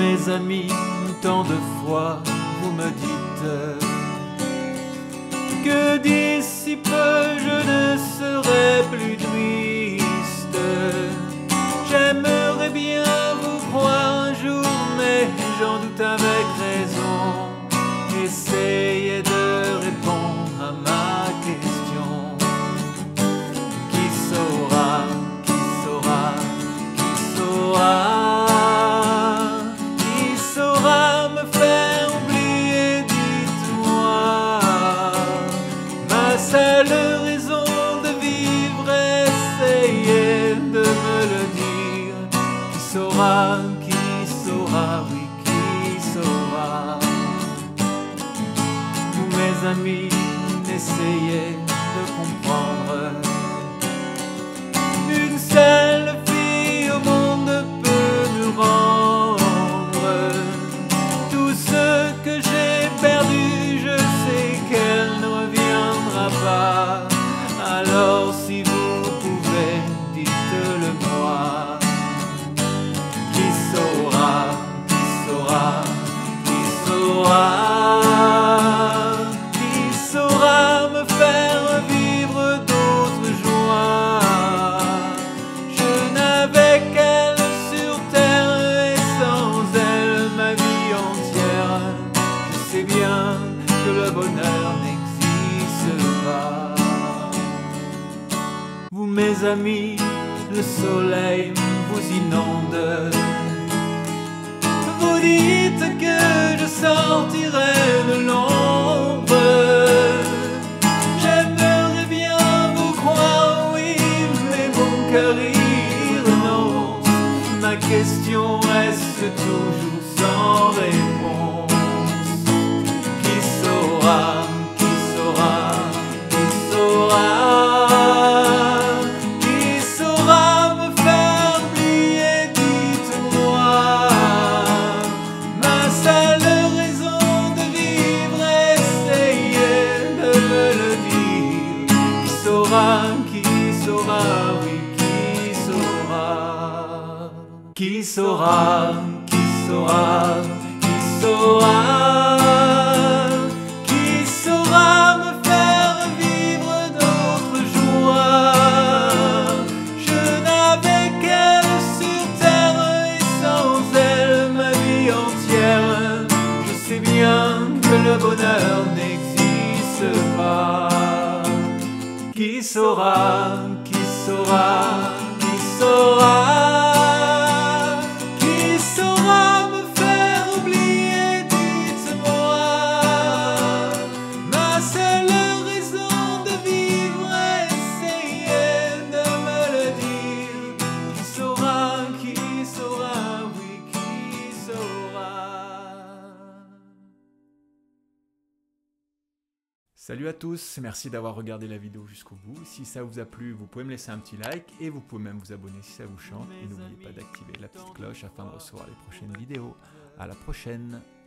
mes amis, tant de fois vous me dites que d'ici peu je ne serai plus triste. J'aimerais bien vous croire un jour, mais j'en doute avec raison. Essayez de répondre à ma question. Qui saura, qui saura, qui saura, qui saura me faire oublier, dites-moi. Ma seule raison de vivre, essayez de me le dire. Qui saura, oui, qui saura. Vous mes amis, essayez de comprendre. Une seule fille au monde peut me rendre tout ce que j'ai perdu. Je sais qu'elle ne reviendra pas. Alors si vous pouvez, dites-le moi. Qui saura, qui saura, qui saura, qui saura me faire vivre d'autres joies. Je n'avais qu'elle sur terre et sans elle ma vie entière. Je sais bien que le bonheur n'existe pas. Vous mes amis, le soleil vous inonde. Vous dites que je sortirai de l'ombre. J'aimerais bien vous croire, oui, mais mon cœur y renonce. Ma question reste toujours sans réponse. Qui saura, qui saura, qui saura, qui saura me faire oublier, dites-moi. Ma seule raison de vivre, essayez de me le dire. Qui saura, oui, qui saura. Qui saura, qui saura, qui saura, qui saura me faire vivre d'autres joies. Je n'avais qu'elle sur terre et sans elle ma vie entière. Je sais bien que le bonheur n'existe pas. Qui saura, qui saura, qui saura, qui saura me faire oublier, dites-moi. Ma seule raison de vivre, essayez de me le dire. Qui saura, oui, qui saura. Salut à tous, merci d'avoir regardé la vidéo jusqu'au bout. Si ça vous a plu, vous pouvez me laisser un petit like et vous pouvez même vous abonner si ça vous chante. Et n'oubliez pas d'activer la petite cloche afin de recevoir les prochaines vidéos. À la prochaine!